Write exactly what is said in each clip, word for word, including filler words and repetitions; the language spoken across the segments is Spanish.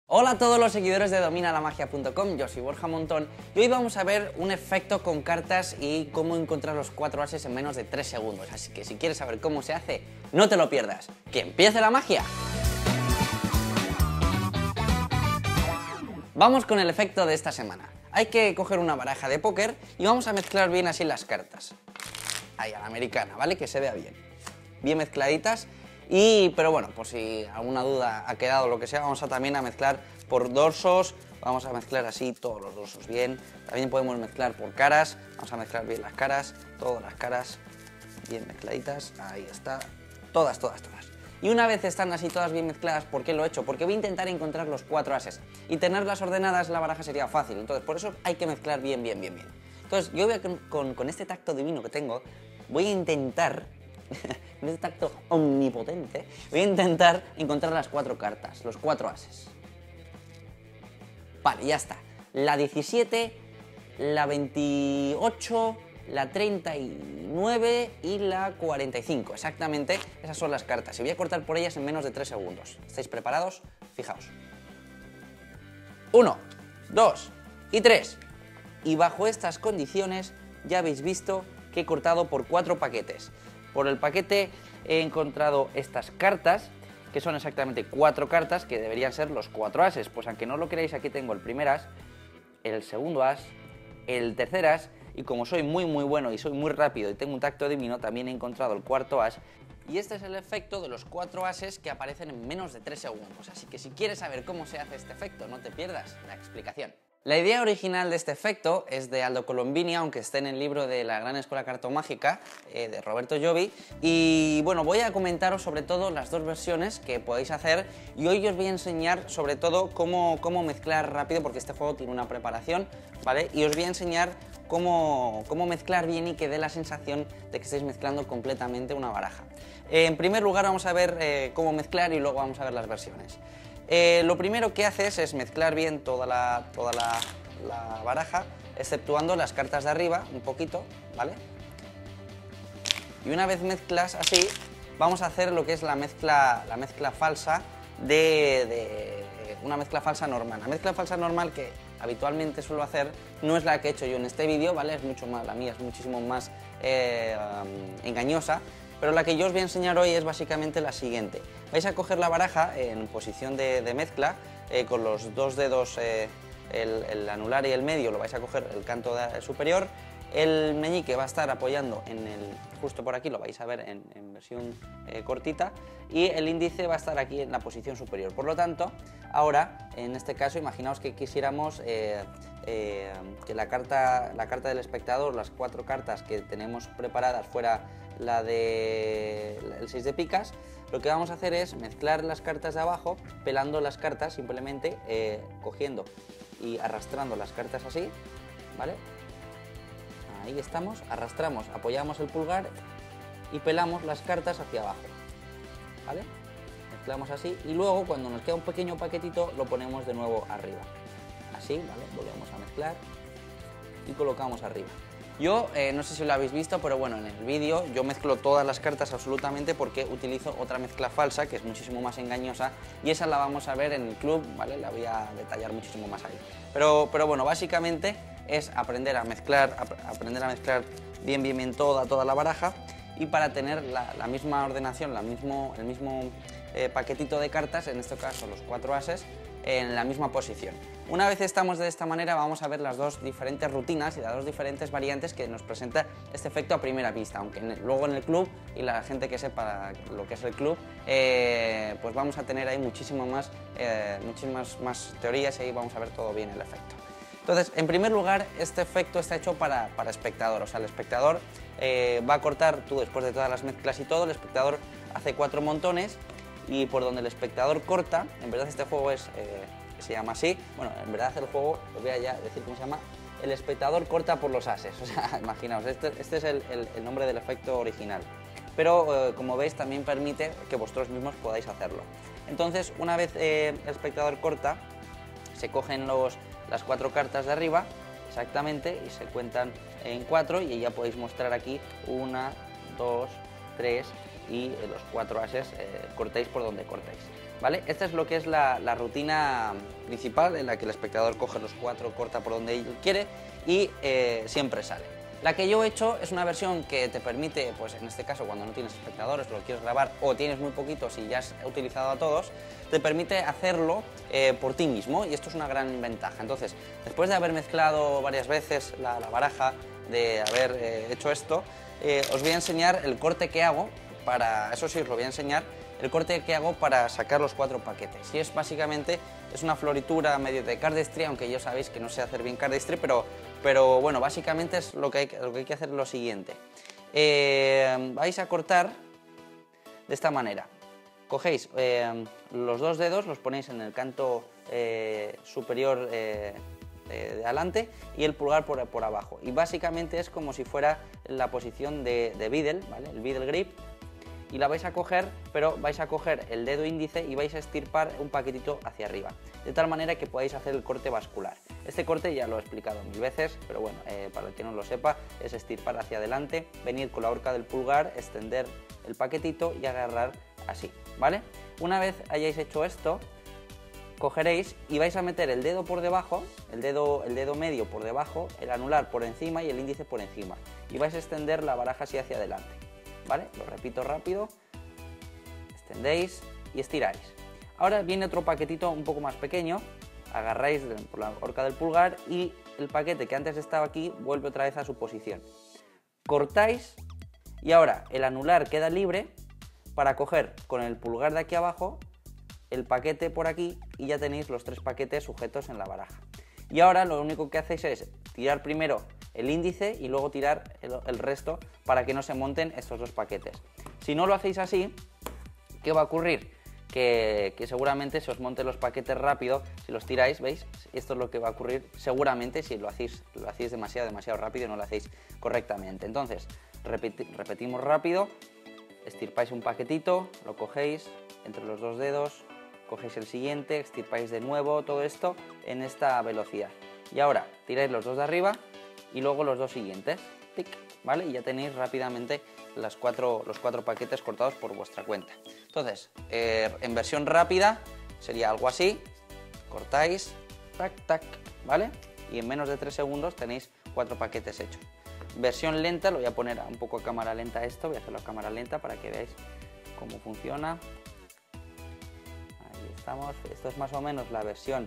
Hola a todos los seguidores de domina la magia punto com, yo soy Borja Montón y hoy vamos a ver un efecto con cartas y cómo encontrar los cuatro ases en menos de tres segundos, así que si quieres saber cómo se hace, no te lo pierdas. ¡Que empiece la magia! Vamos con el efecto de esta semana. Hay que coger una baraja de póker y vamos a mezclar bien así las cartas. Ahí, a la americana, ¿vale? Que se vea bien. Bien mezcladitas. Y, pero bueno, por si alguna duda ha quedado o lo que sea, vamos a también a mezclar por dorsos, vamos a mezclar así todos los dorsos bien, también podemos mezclar por caras, vamos a mezclar bien las caras, todas las caras bien mezcladitas, ahí está, todas, todas, todas. Y una vez están así todas bien mezcladas, ¿por qué lo he hecho? Porque voy a intentar encontrar los cuatro ases y tenerlas ordenadas en la baraja sería fácil, entonces por eso hay que mezclar bien, bien, bien, bien. Entonces yo voy a, con, con, con este tacto divino que tengo, voy a intentar... con este tacto omnipotente, voy a intentar encontrar las cuatro cartas, los cuatro ases. Vale, ya está. La diecisiete, la veintiocho, la treinta y nueve y la cuarenta y cinco. Exactamente, esas son las cartas. Y voy a cortar por ellas en menos de tres segundos. ¿Estáis preparados? Fijaos. uno, dos y tres. Y bajo estas condiciones ya habéis visto que he cortado por cuatro paquetes. Por el paquete he encontrado estas cartas, que son exactamente cuatro cartas, que deberían ser los cuatro ases. Pues aunque no lo creáis, aquí tengo el primer as, el segundo as, el tercer as, y como soy muy muy bueno y soy muy rápido y tengo un tacto divino, también he encontrado el cuarto as. Y este es el efecto de los cuatro ases que aparecen en menos de tres segundos. Así que si quieres saber cómo se hace este efecto, no te pierdas la explicación. La idea original de este efecto es de Aldo Colombini, aunque esté en el libro de la Gran Escuela Cartomágica eh, de Roberto Llovi. Y bueno, voy a comentaros sobre todo las dos versiones que podéis hacer y hoy os voy a enseñar sobre todo cómo, cómo mezclar rápido, porque este juego tiene una preparación, ¿vale? Y os voy a enseñar cómo, cómo mezclar bien y que dé la sensación de que estáis mezclando completamente una baraja. Eh, en primer lugar vamos a ver eh, cómo mezclar y luego vamos a ver las versiones. Eh, lo primero que haces es mezclar bien toda, la, toda la, la baraja, exceptuando las cartas de arriba, un poquito, ¿vale? Y una vez mezclas así, vamos a hacer lo que es la mezcla, la mezcla falsa de, de una mezcla falsa normal. La mezcla falsa normal que habitualmente suelo hacer no es la que he hecho yo en este vídeo, ¿vale? Es mucho más, la mía es muchísimo más eh, um, engañosa. Pero la que yo os voy a enseñar hoy es básicamente la siguiente. Vais a coger la baraja en posición de, de mezcla, eh, con los dos dedos, eh, el, el anular y el medio, lo vais a coger el canto de, el superior, el meñique va a estar apoyando en el, justo por aquí, lo vais a ver en, en versión eh, cortita, y el índice va a estar aquí en la posición superior. Por lo tanto, ahora, en este caso, imaginaos que quisiéramos eh, eh, que la carta, la carta del espectador, las cuatro cartas que tenemos preparadas fuera la de el seis de picas, lo que vamos a hacer es mezclar las cartas de abajo, pelando las cartas, simplemente eh, cogiendo y arrastrando las cartas así, ¿vale? Ahí estamos, arrastramos, apoyamos el pulgar y pelamos las cartas hacia abajo, ¿vale? Mezclamos así y luego cuando nos queda un pequeño paquetito lo ponemos de nuevo arriba, así, ¿vale? Volvemos a mezclar y colocamos arriba. Yo, eh, no sé si lo habéis visto, pero bueno, en el vídeo yo mezclo todas las cartas absolutamente porque utilizo otra mezcla falsa que es muchísimo más engañosa y esa la vamos a ver en el club, ¿vale? La voy a detallar muchísimo más ahí. Pero, pero bueno, básicamente es aprender a mezclar, ap aprender a mezclar bien, bien, bien toda, toda la baraja y para tener la, la misma ordenación, la mismo, el mismo eh, paquetito de cartas, en este caso los cuatro ases, en la misma posición. Una vez estamos de esta manera vamos a ver las dos diferentes rutinas y las dos diferentes variantes que nos presenta este efecto a primera vista, aunque en el, luego en el club y la gente que sepa lo que es el club, eh, pues vamos a tener ahí muchísimo más, eh, muchísimas más teorías y ahí vamos a ver todo bien el efecto. Entonces, en primer lugar, este efecto está hecho para, para espectador, o sea, el espectador eh, va a cortar, tú después de todas las mezclas y todo, el espectador hace cuatro montones y por donde el espectador corta, en verdad este juego es, eh, se llama así, bueno, en verdad el juego, os voy a ya decir cómo se llama, el espectador corta por los ases, o sea, imaginaos, este, este es el, el, el nombre del efecto original, pero eh, como veis también permite que vosotros mismos podáis hacerlo. Entonces, una vez eh, el espectador corta, se cogen los, las cuatro cartas de arriba, exactamente, y se cuentan en cuatro y ya podéis mostrar aquí una, dos, tres y los cuatro ases eh, cortéis por donde cortéis. ¿vale? Esta es lo que es la, la rutina principal en la que el espectador coge los cuatro, corta por donde él quiere y eh, siempre sale. La que yo he hecho es una versión que te permite, pues en este caso cuando no tienes espectadores, lo quieres grabar o tienes muy poquitos y ya has utilizado a todos, te permite hacerlo eh, por ti mismo y esto es una gran ventaja. Entonces, después de haber mezclado varias veces la, la baraja, de haber eh, hecho esto, eh, os voy a enseñar el corte que hago para, eso sí os lo voy a enseñar, el corte que hago para sacar los cuatro paquetes. Y es básicamente, es una floritura medio de cardistry, aunque ya sabéis que no sé hacer bien cardistry, pero, pero bueno, básicamente es lo que hay, lo que hay que hacer lo siguiente. Eh, vais a cortar de esta manera. Cogéis eh, los dos dedos, los ponéis en el canto eh, superior eh, de, de adelante y el pulgar por, por abajo. Y básicamente es como si fuera la posición de, de Beadle, ¿vale? El Beadle Grip. Y la vais a coger, pero vais a coger el dedo índice y vais a estirpar un paquetito hacia arriba, de tal manera que podáis hacer el corte vascular. Este corte ya lo he explicado mil veces, pero bueno, eh, para el que no lo sepa, es estirpar hacia adelante, venir con la horca del pulgar, extender el paquetito y agarrar así, ¿vale? Una vez hayáis hecho esto, cogeréis y vais a meter el dedo por debajo, el dedo, el dedo medio por debajo, el anular por encima y el índice por encima, y vais a extender la baraja así hacia adelante. ¿Vale? Lo repito rápido, extendéis y estiráis. Ahora viene otro paquetito un poco más pequeño, agarráis por la horca del pulgar y el paquete que antes estaba aquí vuelve otra vez a su posición. Cortáis y ahora el anular queda libre para coger con el pulgar de aquí abajo el paquete por aquí y ya tenéis los tres paquetes sujetos en la baraja. Y ahora lo único que hacéis es tirar primero el índice y luego tirar el, el resto para que no se monten estos dos paquetes. Si no lo hacéis así, ¿qué va a ocurrir? Que, que seguramente se os monten los paquetes rápido, si los tiráis, ¿veis? Esto es lo que va a ocurrir seguramente si lo hacéis, lo hacéis demasiado, demasiado rápido y no lo hacéis correctamente. Entonces, repeti, repetimos rápido, estirpáis un paquetito, lo cogéis entre los dos dedos, cogéis el siguiente, extirpáis de nuevo, todo esto en esta velocidad. Y ahora tiráis los dos de arriba y luego los dos siguientes, tic, ¿vale? Y ya tenéis rápidamente las cuatro, los cuatro paquetes cortados por vuestra cuenta. Entonces, eh, en versión rápida sería algo así, cortáis, tac, tac, ¿vale? Y en menos de tres segundos tenéis cuatro paquetes hechos. Versión lenta, lo voy a poner un poco a cámara lenta esto, voy a hacerlo a cámara lenta para que veáis cómo funciona. Ahí estamos, esto es más o menos la versión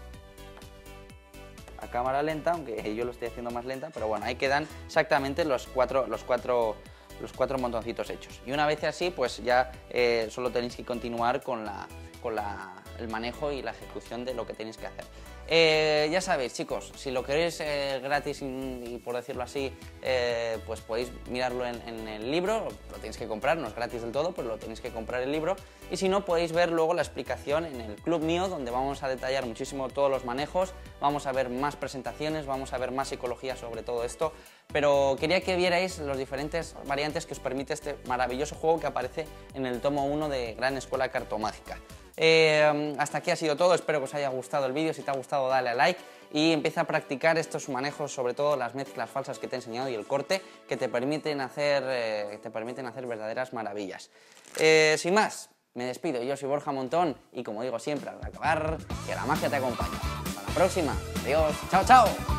a cámara lenta, aunque yo lo estoy haciendo más lenta, pero bueno, ahí quedan exactamente los cuatro, los cuatro, los cuatro montoncitos hechos. Y una vez así, pues ya eh, solo tenéis que continuar con, la, con la, el manejo y la ejecución de lo que tenéis que hacer. Eh, ya sabéis, chicos, si lo queréis eh, gratis y, y por decirlo así, eh, pues podéis mirarlo en, en el libro, lo tenéis que comprar, no es gratis del todo, pero lo tenéis que comprar el libro. Y si no, podéis ver luego la explicación en el Club Mío, donde vamos a detallar muchísimo todos los manejos, vamos a ver más presentaciones, vamos a ver más psicología sobre todo esto, pero quería que vierais las diferentes variantes que os permite este maravilloso juego que aparece en el tomo uno de Gran Escuela Cartomágica. Eh, hasta aquí ha sido todo, espero que os haya gustado el vídeo, si te ha gustado dale a like y empieza a practicar estos manejos, sobre todo las mezclas falsas que te he enseñado y el corte que te permiten hacer, eh, te permiten hacer verdaderas maravillas. Eh, sin más, me despido, yo soy Borja Montón y como digo siempre al acabar, que la magia te acompañe. Hasta la próxima, adiós, chao chao.